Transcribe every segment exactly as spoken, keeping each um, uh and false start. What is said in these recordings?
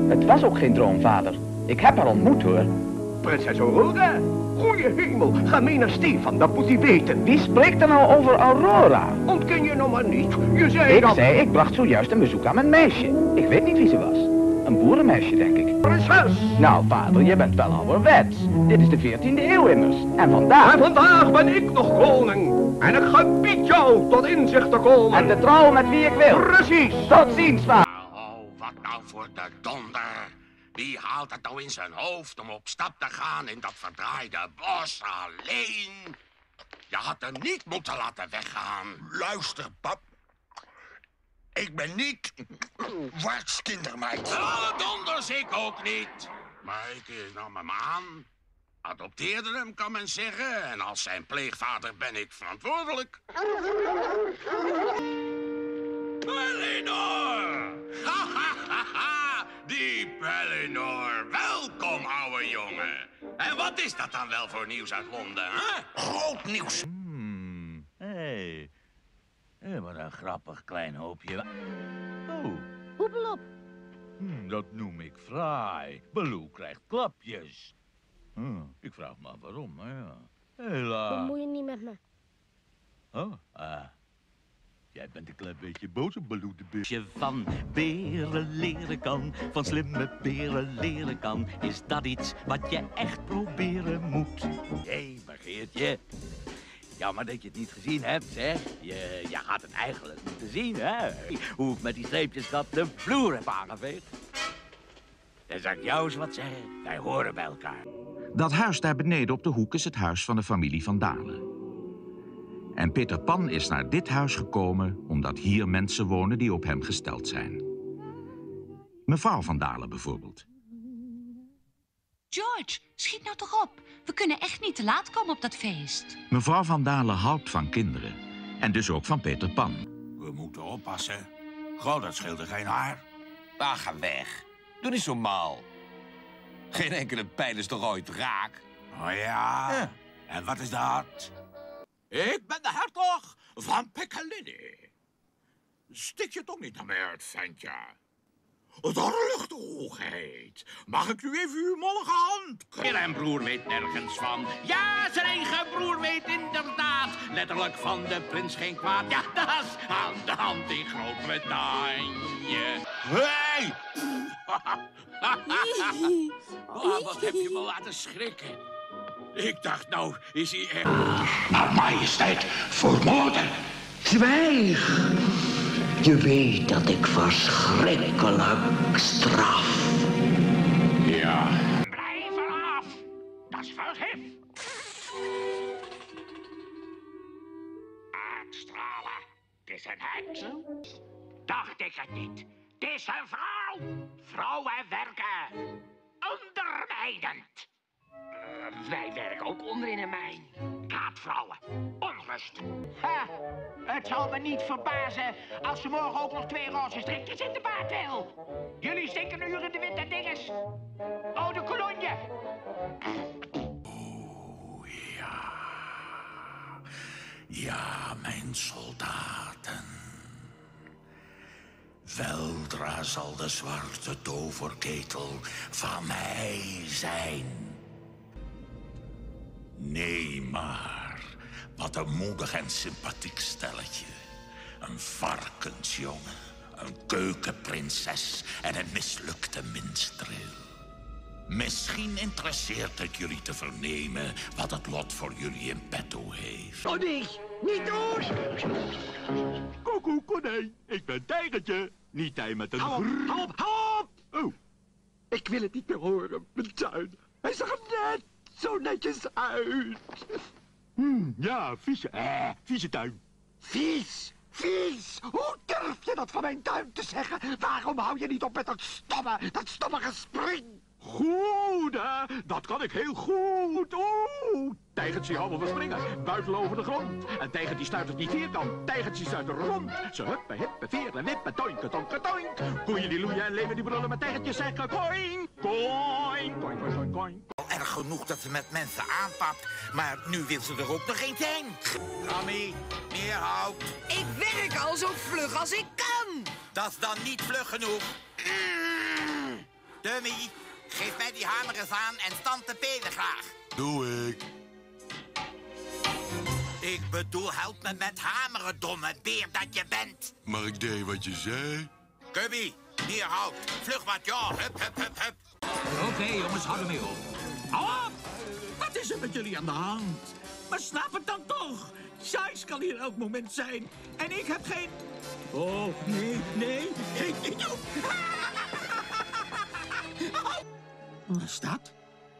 Het was ook geen droom, vader. Ik heb haar ontmoet, hoor. Prinses Aurora? Goeie hemel, ga mee naar Stefan, dat moet hij weten. Wie spreekt er nou over Aurora? Ontken je nou maar niet. Je zei Ik dat... zei, ik bracht zojuist een bezoek aan mijn meisje. Ik weet niet wie ze was. Een boerenmeisje, denk ik. Prinses! Nou, vader, je bent wel ouderwets. Dit is de veertiende eeuw immers. En vandaag... En vandaag ben ik nog koning. En ik gebied jou tot inzicht te komen. En te trouwen met wie ik wil. Precies. Tot ziens, vader. Oh, wat nou voor de donder. Wie haalt het nou in zijn hoofd om op stap te gaan in dat verdraaide bos alleen? Je had hem niet moeten laten weggaan. Luister, pap. Ik ben niet Warts kindermeid. Alle donders, ik ook niet. Maar ik nam hem aan. Adopteerde hem, kan men zeggen. En als zijn pleegvader ben ik verantwoordelijk. Pellinor! Ha, ha, ha, ha. Die Pellinor. Welkom, ouwe jongen. En wat is dat dan wel voor nieuws uit Londen, hè? Groot nieuws. Hmm, hé. Hey. Hey, wat een grappig klein hoopje. Oh. Hoepelop. Hmm, dat noem ik fraai. Baloo krijgt klapjes. Hmm, ik vraag me af waarom, maar ja. Hela. Bemoei je niet met me. Oh, ah. Jij bent een klein beetje boos op Baloo de beer. Als je van beren leren kan, van slimme beren leren kan, is dat iets wat je echt proberen moet. Hé, hey, maar Geertje. Jammer dat je het niet gezien hebt, zeg. Je, je gaat het eigenlijk moeten zien, hè? Hoe ik met die streepjeskat de vloer heb aangeveegd. Dan zal ik jou eens wat zeggen. Wij horen bij elkaar. Dat huis daar beneden op de hoek is het huis van de familie Van Dalen. En Peter Pan is naar dit huis gekomen omdat hier mensen wonen die op hem gesteld zijn. Mevrouw Van Dalen bijvoorbeeld. George, schiet nou toch op. We kunnen echt niet te laat komen op dat feest. Mevrouw Van Dalen houdt van kinderen. En dus ook van Peter Pan. We moeten oppassen. Goh, dat scheelde geen haar. Ah, ga weg. Doe niet zo mal. Geen enkele pijl is toch ooit raak? Oh ja? ja. En wat is dat? Ik ben de hertog van Piccalilli. Stik je toch niet naar mij uit, ventje? Doorluchte hoogheid, mag ik u even uw mollige hand? En broer weet nergens van. Ja, zijn eigen broer weet inderdaad letterlijk van de prins geen kwaad. Ja, dat is aan de hand in Groot-Brittannië. Hey! Oh, wat heb je me laten schrikken? Ik dacht, nou is hij echt... Maar majesteit, vermoorden. Zwijg. Je weet dat ik verschrikkelijk straf. Ja. Blijf eraf. Dat is vergif. Uitstralen. Het is een heks. Dacht ik het niet. Het is een vrouw. Vrouwen werken ondermijnend. Uh, wij werken ook onder in een mijn. Kaatvrouwen. Onrust. Ha, het zal me niet verbazen als ze morgen ook nog twee roze strikjes in de baard wil. Jullie steken een uur in de wind en dinges. Oh, de kolonje. Oh, ja. Ja, mijn soldaten. Weldra zal de zwarte toverketel van mij zijn. Nee, maar wat een moedig en sympathiek stelletje. Een varkensjongen, een keukenprinses en een mislukte minstreel. Misschien interesseert het jullie te vernemen wat het lot voor jullie in petto heeft. Oh nee, niet doen! Koekoe, konijn. Ik ben Tijgertje. Niet tij met een... Hou op, hou op, hou op! Oh. Ik wil het niet meer horen, mijn tuin. Hij zag er net zo netjes uit. Hmm, ja, vieze, eh, vieze tuin. Vies, vies. Hoe durf je dat van mijn tuin te zeggen? Waarom hou je niet op met dat stomme, dat stomme gespring? Goed, hè? Dat kan ik heel goed. Oeh, tijgertje houden van springen, buitelen over de grond. En tijgertje stuitert niet vierkant, tijgertje stuitert rond. Ze huppen, hippen, veren, wippen, toinken, tonken, toink. Koeien die loeien en leven die brullen met tijgertjes zeggen koing, koing, koing, koing, koing. Erg genoeg dat ze met mensen aanpakt, maar nu wil ze er ook nog eentje heen. Rammy, meer hout. Ik werk al zo vlug als ik kan. Dat is dan niet vlug genoeg. De Dummy, geef mij die hamer eens aan en stand de peden graag. Doe ik. Ik bedoel, help me met hameren, domme beer dat je bent. Maar ik deed wat je zei. Cubby, hier hout. Vlug wat, ja. Hup, hup, hup, hup. Oké, okay, jongens, hou ermee op. Hou op! Wat is er met jullie aan de hand? Maar snap het dan toch? Sykes kan hier elk moment zijn. En ik heb geen... Oh, nee, nee, ik niet doen. Wat is dat?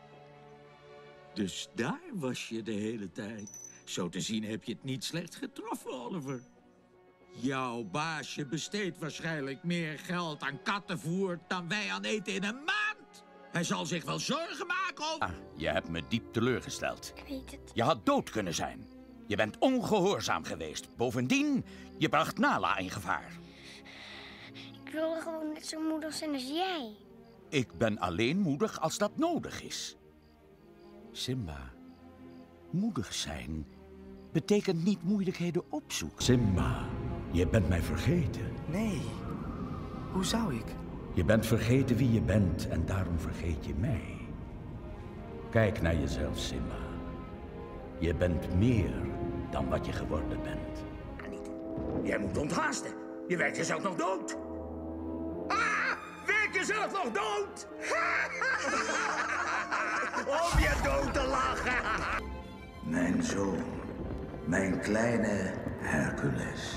Dus daar was je de hele tijd. Zo te zien heb je het niet slecht getroffen, Oliver. Jouw baasje besteedt waarschijnlijk meer geld aan kattenvoer dan wij aan eten in een maand. Hij zal zich wel zorgen maken om... Ah, je hebt me diep teleurgesteld. Ik weet het. Je had dood kunnen zijn. Je bent ongehoorzaam geweest. Bovendien, je bracht Nala in gevaar. Ik wilde gewoon net zo moedig zijn als jij. Ik ben alleen moedig als dat nodig is. Simba, moedig zijn betekent niet moeilijkheden opzoeken. Simba, je bent mij vergeten. Nee, hoe zou ik? Je bent vergeten wie je bent en daarom vergeet je mij. Kijk naar jezelf, Simba. Je bent meer dan wat je geworden bent. Jij moet onthaasten. Je werkt jezelf nog dood. Ah! Werk jezelf nog dood! Om je dood te lachen! Mijn zoon, mijn kleine Hercules.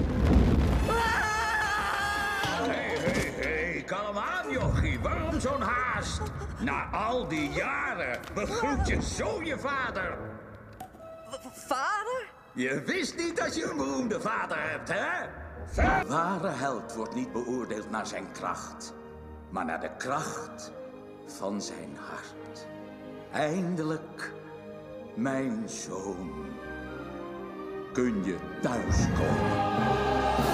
Hé, hé, hé, kalm aan, jochie. Waarom zo'n haast? Na al die jaren begroet je zo je vader. Vader? Je wist niet dat je een beroemde vader hebt, hè? Een ware held wordt niet beoordeeld naar zijn kracht, maar naar de kracht van zijn hart. Eindelijk, mijn zoon, kun je thuiskomen.